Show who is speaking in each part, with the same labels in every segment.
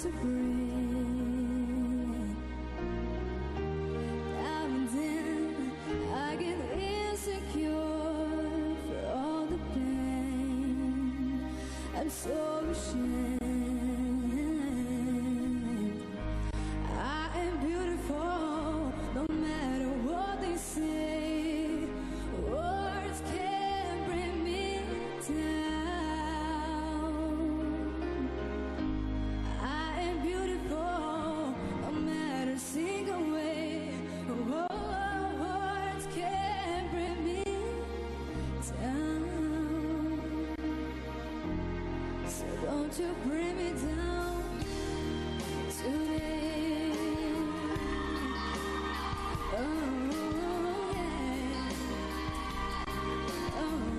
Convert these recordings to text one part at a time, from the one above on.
Speaker 1: to breathe. Diamond in, I get insecure for all the pain. I'm so ashamed. I am beautiful, no matter what they say. Words can't bring me down. I am beautiful, no matter single way. Words can't bring me down. So don't you bring me down today. Oh, yeah. Oh.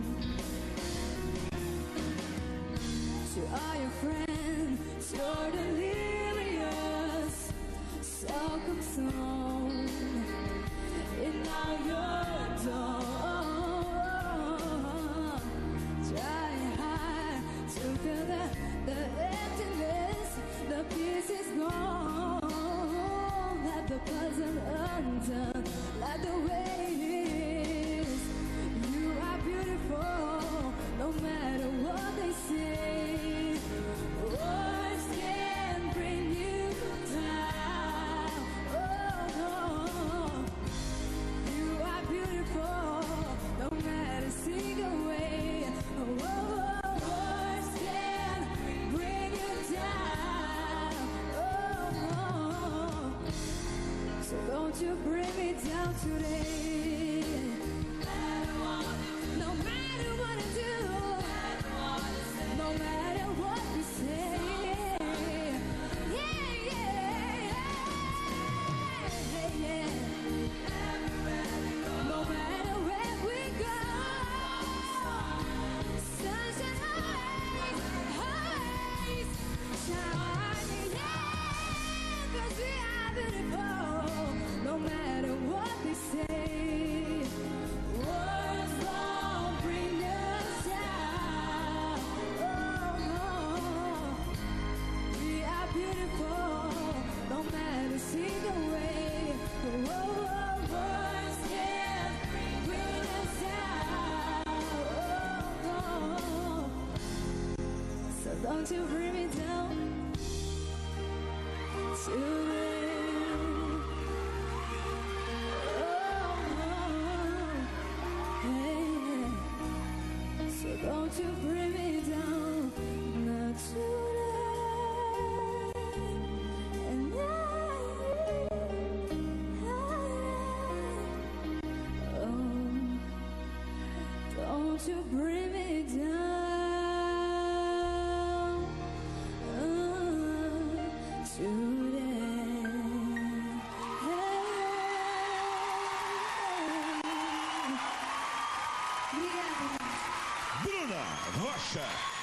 Speaker 1: To all your friends, you're delirious, so consumed in all your door. Trying hard to feel the emptiness, the peace is gone. Let the puzzle undone, like the way it is. You are beautiful, no matter what they say. Words can't bring you down. Oh no, you are beautiful, no matter single way. Words can't bring you down. Oh no, so don't you bring me down today. No matter what I do, no matter what we say. Yeah, yeah, yeah, yeah. No matter where we go, sunshine always shining. Yeah, 'cause we are beautiful, no matter what we say. Words won't bring us down. Oh no, we are beautiful, no matter single way. Words can't bring us down. Oh no, so don't you bring me down today. So don't you bring me down, not today. And don't you bring me down today.
Speaker 2: Bruna Rocha.